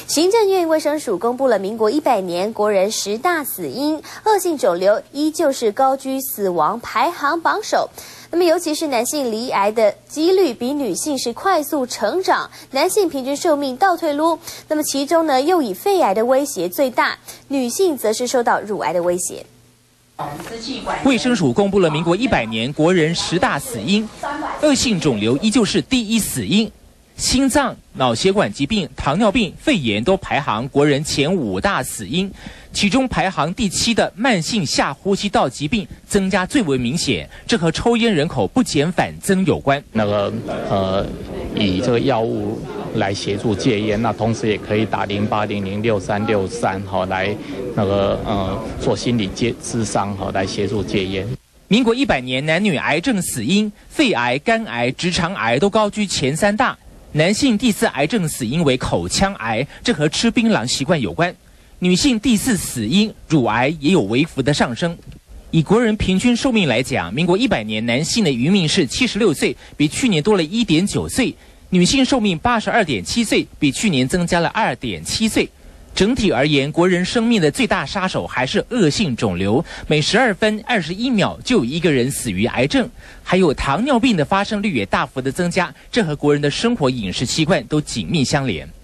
行政院卫生署公布了民国100年国人10大死因，恶性肿瘤依旧是高居死亡排行榜首。那么，尤其是男性罹癌的几率比女性是快速成长，男性平均寿命倒退撸。那么其中呢，又以肺癌的威胁最大，女性则是受到乳癌的威胁。 卫生署公布了民国100年国人10大死因，恶性肿瘤依旧是第一死因。心脏、脑血管疾病、糖尿病、肺炎都排行国人前5大死因，其中排行第7的慢性下呼吸道疾病增加最为明显，这和抽烟人口不减反增有关。 以这个药物来协助戒烟，那同时也可以打08006363来做心理咨商来协助戒烟。 民国100年男女癌症死因，肺癌、肝癌、直肠癌都高居前3大。男性第4癌症死因为口腔癌，这和吃槟榔习惯有关。女性第4死因乳癌也有微幅的上升。以国人平均寿命来讲，民国100年男性的余命是76岁，比去年多了1.9岁；女性寿命82.7岁，比去年增加了2.7岁。整体而言，国人生命的最大杀手还是恶性肿瘤，每12分21秒就有1个人死于癌症。还有糖尿病的发生率也大幅的增加，这和国人的生活饮食习惯都紧密相连。